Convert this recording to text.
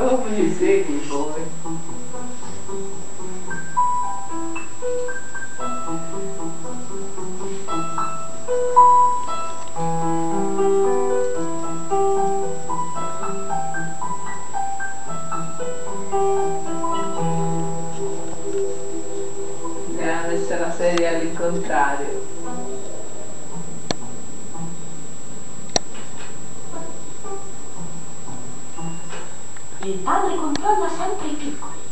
dopo mi segui poi. Abbiamo messo la serie all'incontrario. Il padre controlla sempre i piccoli.